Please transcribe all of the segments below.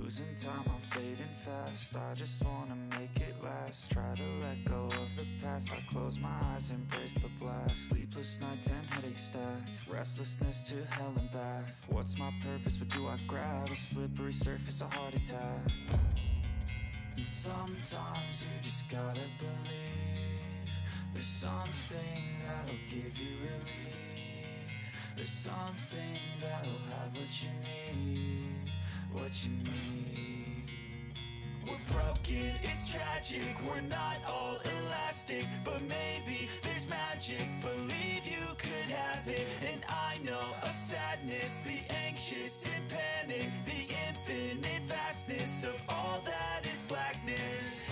Losing time, I'm fading fast. I just wanna make it last. Try to let go of the past. I close my eyes, embrace the blast. Sleepless nights and headaches stack. Restlessness to hell and back. What's my purpose? What do I grab? A slippery surface, a heart attack. And sometimes you just gotta believe there's something that'll give you relief. There's something that'll have what you need, what you need. We're broken, it's tragic, we're not all elastic, but maybe there's magic. Believe you could have it, and I know of sadness, the anxious and panic, the infinite vastness of all that is blackness.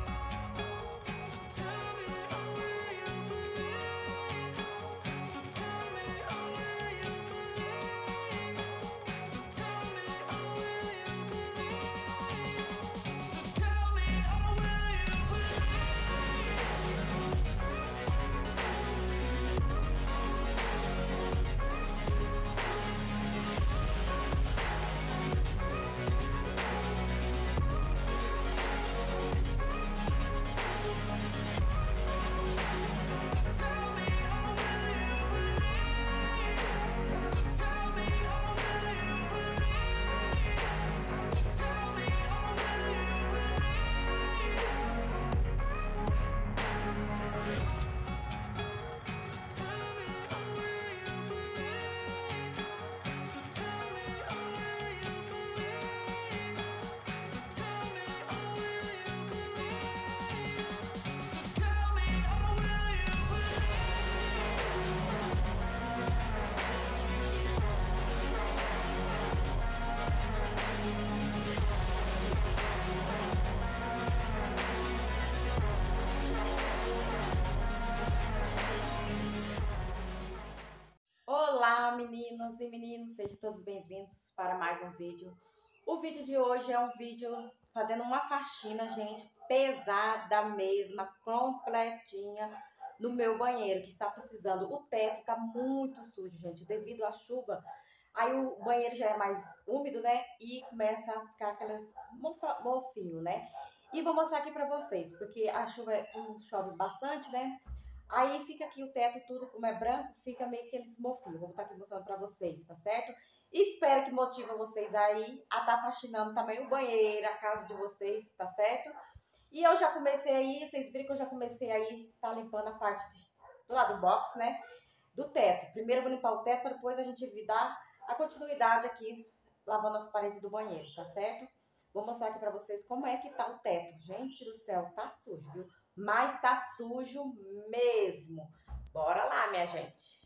Olá, meninos e meninos, sejam todos bem-vindos para mais um vídeo. O vídeo de hoje é um vídeo fazendo uma faxina, gente, pesada mesmo, completinha, no meu banheiro, que está precisando. O teto está muito sujo, gente, devido à chuva. Aí o banheiro já é mais úmido, né, e começa a ficar aqueles mofinho, né. E vou mostrar aqui para vocês, porque a chuva chove bastante, né. Aí fica aqui o teto, tudo como é branco, fica meio que aqueles mofinhos. Vou estar aqui mostrando pra vocês, tá certo? Espero que motive vocês aí a estar faxinando também o banheiro, a casa de vocês, tá certo? E eu já comecei aí, vocês viram que eu já comecei aí, tá limpando a parte do lado do box, né? Do teto. Primeiro eu vou limpar o teto, para depois a gente dar a continuidade aqui, lavando as paredes do banheiro, tá certo? Vou mostrar aqui pra vocês como é que tá o teto. Gente do céu, tá sujo, viu? Mas tá sujo mesmo. Bora lá, minha gente.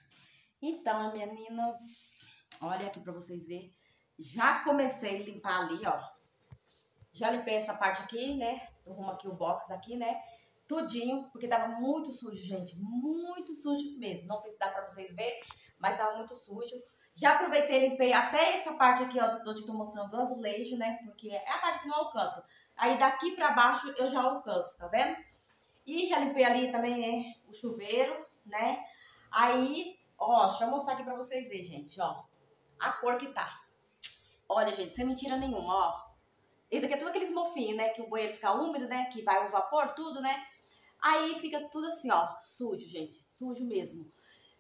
Então, meninas, olha aqui pra vocês verem. Já comecei a limpar ali, ó. Já limpei essa parte aqui, né? Eu arrumo aqui o box aqui, né? Tudinho, porque tava muito sujo, gente. Muito sujo mesmo. Não sei se dá pra vocês verem, mas tava muito sujo. Já aproveitei e limpei até essa parte aqui, ó, onde eu tô mostrando do azulejo, né? Porque é a parte que não alcança. Aí daqui pra baixo eu já alcanço, tá vendo? E já limpei ali também, né, o chuveiro, né? Aí, ó, deixa eu mostrar aqui pra vocês verem, gente, ó. A cor que tá. Olha, gente, sem mentira nenhuma, ó. Esse aqui é tudo aqueles mofinhos, né? Que o banheiro fica úmido, né? Que vai o vapor, tudo, né? Aí fica tudo assim, ó, sujo, gente. Sujo mesmo.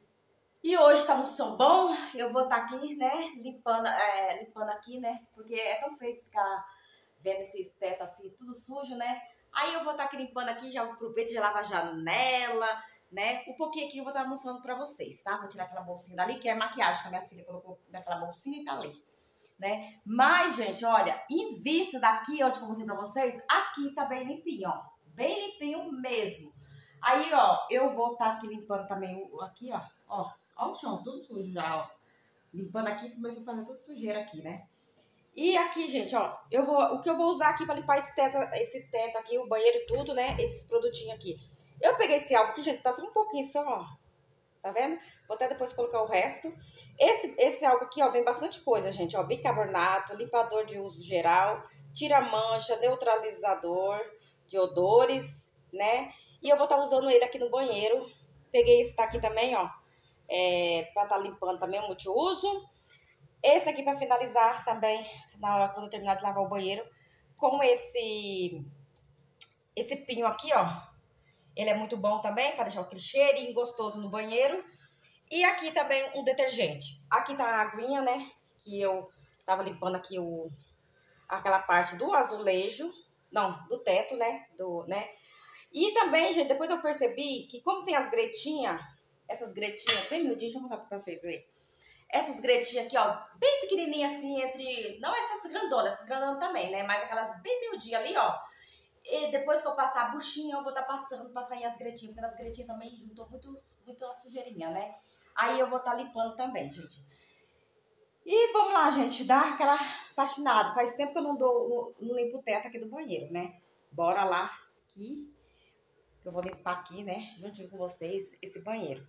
E hoje tá um som bom, eu vou estar aqui, né, limpando aqui, né, porque é tão feio ficar vendo esse teto assim, tudo sujo, né. Aí eu vou estar aqui limpando aqui, já aproveito, já lavo a janela, né, um pouquinho aqui eu vou estar mostrando pra vocês, tá. Vou tirar aquela bolsinha dali, que é maquiagem que a minha filha colocou naquela bolsinha e tá ali, né. Mas, gente, olha, em vista daqui, onde eu mostrei pra vocês, aqui tá bem limpinho, ó, bem limpinho mesmo. Aí, ó, eu vou estar aqui limpando também aqui, ó. Ó o chão, tudo sujo já, ó. Limpando aqui, começou a fazer tudo sujeira aqui, né? E aqui, gente, ó, o que eu vou usar aqui pra limpar esse teto aqui, o banheiro e tudo, né? Esses produtinhos aqui. Eu peguei esse álcool aqui, gente, tá só um pouquinho só, ó. Tá vendo? Vou até depois colocar o resto. Esse álcool aqui, ó, vem bastante coisa, gente, ó. Bicarbonato, limpador de uso geral, tira mancha, neutralizador de odores, né? E eu vou estar usando ele aqui no banheiro. Peguei esse aqui também, ó, pra estar limpando também o multiuso. Esse aqui para finalizar também, na hora quando eu terminar de lavar o banheiro, com esse pinho aqui, ó. Ele é muito bom também, para deixar aquele cheirinho gostoso no banheiro. E aqui também um detergente. Aqui tá a aguinha, né, que eu tava limpando aqui aquela parte do azulejo, não, do teto, né, E também, gente, depois eu percebi que como tem as gretinhas, essas gretinhas bem miudinhas, deixa eu mostrar pra vocês verem. Essas gretinhas aqui, ó, bem pequenininhas assim, entre... Não essas grandonas também, né? Mas aquelas bem miudinhas ali, ó. E depois que eu passar a buchinha, eu vou estar passando pra sair as gretinhas. Porque as gretinhas também juntou muito a sujeirinha, né? Aí eu vou estar limpando também, gente. E vamos lá, gente, dar aquela faxinada. Faz tempo que eu não limpo o teto aqui do banheiro, né? Bora lá, que eu vou limpar aqui, né? Juntinho com vocês, esse banheiro.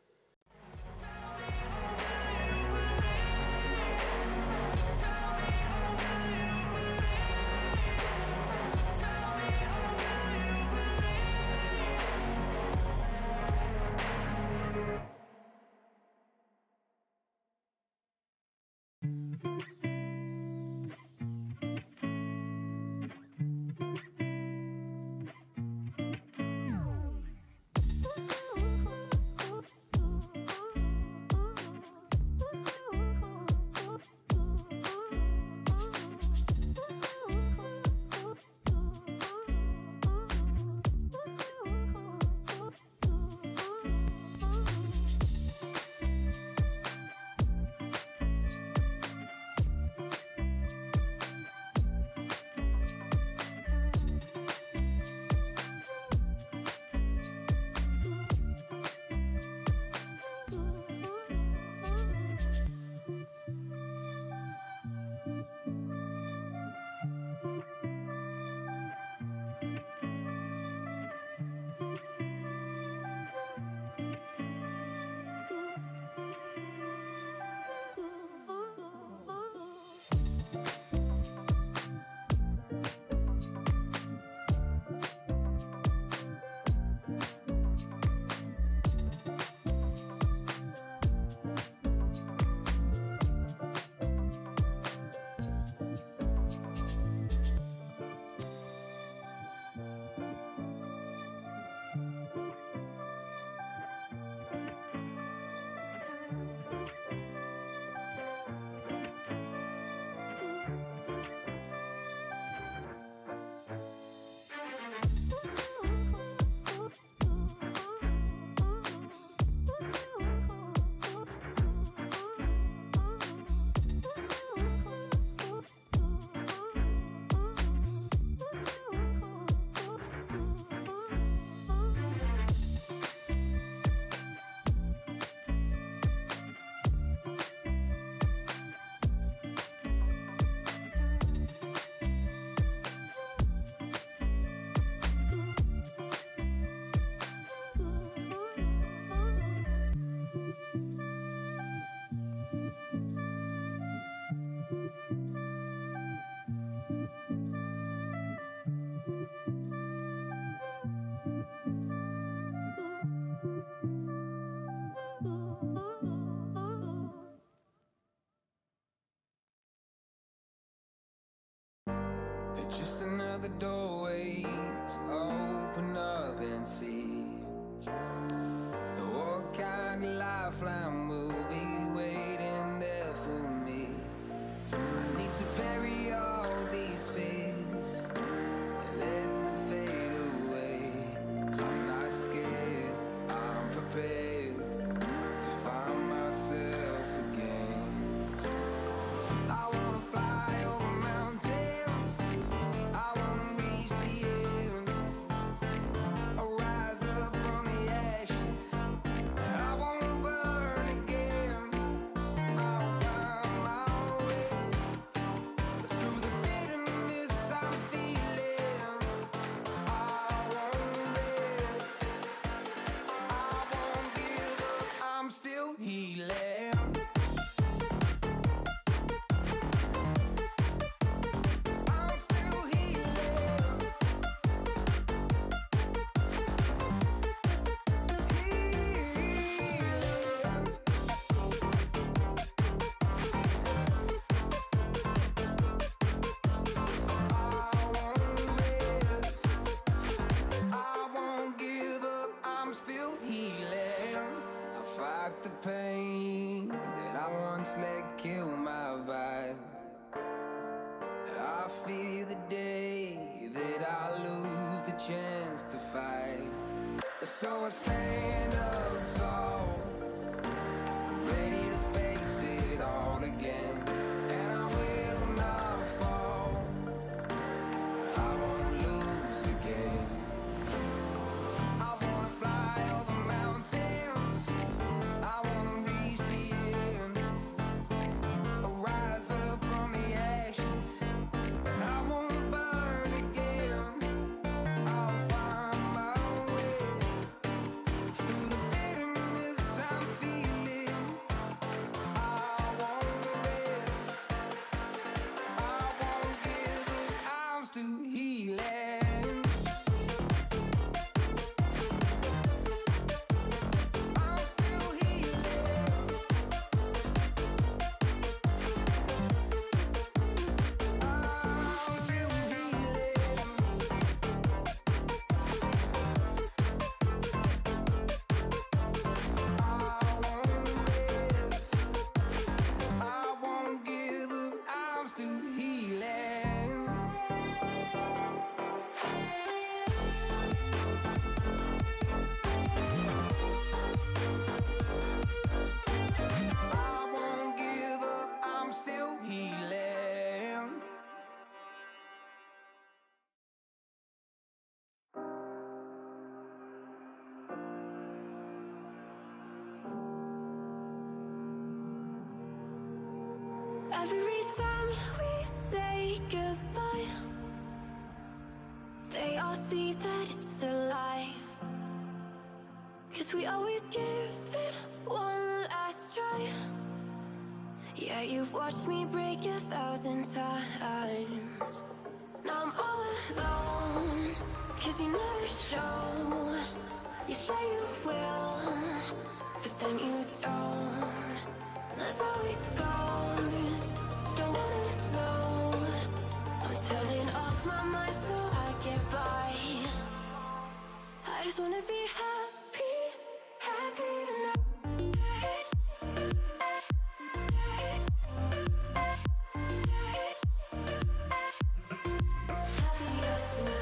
Just another doorway to open up and see what kind of lifeline will be waiting there for me. I need to bury all these fears and let them fade away. I'm not scared, I'm prepared to find myself again. I wanna fly over mountains, I wanna reach the end, I'll rise up from the ashes, I wanna burn again. still healing. I fight the pain that I once let kill my vibe. I fear the day that I lose the chance to fight. So I stand up tall, ready to face it all again. And I will not fall, I won't lose again. I wanna fly over mountains, I wanna reach the end. I'll rise up from the ashes, I won't burn again. I'll find my way through the bitterness I'm feeling. I won't rest, I won't give up, I'm still healing. I'm still healing. I'm still I won't give up, I'm still healing. I won't give up, I'm still healing. Every time we say goodbye, they all see that it's a lie. 'Cause we always give it one last try. Yeah, you've watched me break 1,000 times. Now I'm all alone, 'cause you never show. You say you will, but then you don't. That's how it goes. Don't wanna know. I'm turning off my mind so I get by. I just wanna be happy, happy tonight. Happier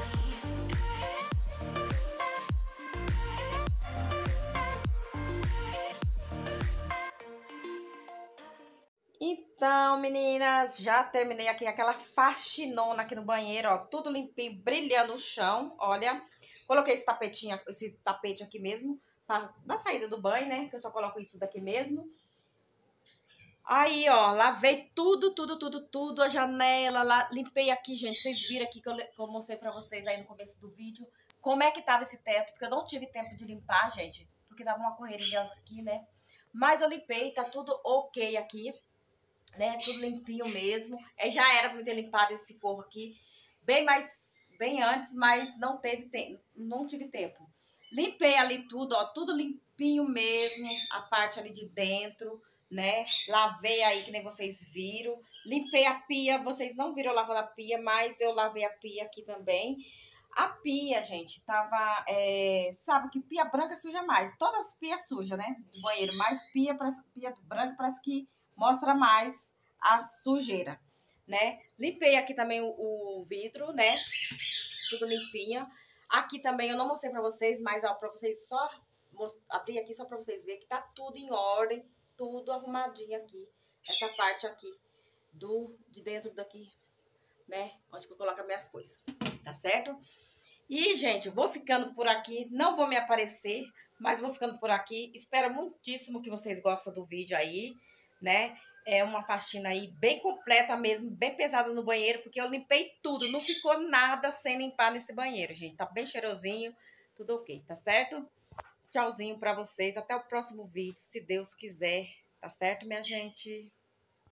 Então, meninas, já terminei aqui aquela faxinona aqui no banheiro, ó, tudo limpinho, brilhando o chão, olha. Coloquei esse tapete aqui mesmo, na saída do banho, né, que eu só coloco isso daqui mesmo. Aí, ó, lavei tudo, a janela, limpei aqui, gente, vocês viram aqui que eu mostrei pra vocês aí no começo do vídeo, como é que tava esse teto, porque eu não tive tempo de limpar, gente, porque tava uma correria aqui, né. Mas eu limpei, tá tudo ok aqui, né, tudo limpinho mesmo. Já era pra me ter limpado esse forro aqui bem antes, mas não tive tempo. Limpei ali tudo, ó, tudo limpinho mesmo, a parte ali de dentro, né? Lavei aí, que nem vocês viram. Limpei a pia, vocês não viram eu lavando a pia, mas eu lavei a pia aqui também. A pia, gente, tava... sabe que pia branca suja mais. Todas as pias sujas, né? Do banheiro, mas pia branca parece que mostra mais a sujeira, né? Limpei aqui também o vidro, né? Tudo limpinho. Aqui também eu não mostrei pra vocês, mas ó, pra vocês só abrir aqui só pra vocês verem que tá tudo em ordem, tudo arrumadinho aqui. Essa parte aqui de dentro daqui, né? Onde que eu coloco as minhas coisas, tá certo? E, gente, vou ficando por aqui. Não vou me aparecer, mas vou ficando por aqui. Espero muitíssimo que vocês gostem do vídeo aí, né? É uma faxina aí bem completa mesmo, bem pesada no banheiro, porque eu limpei tudo. Não ficou nada sem limpar nesse banheiro, gente. Tá bem cheirosinho, tudo ok, tá certo? Tchauzinho pra vocês. Até o próximo vídeo, se Deus quiser. Tá certo, minha gente?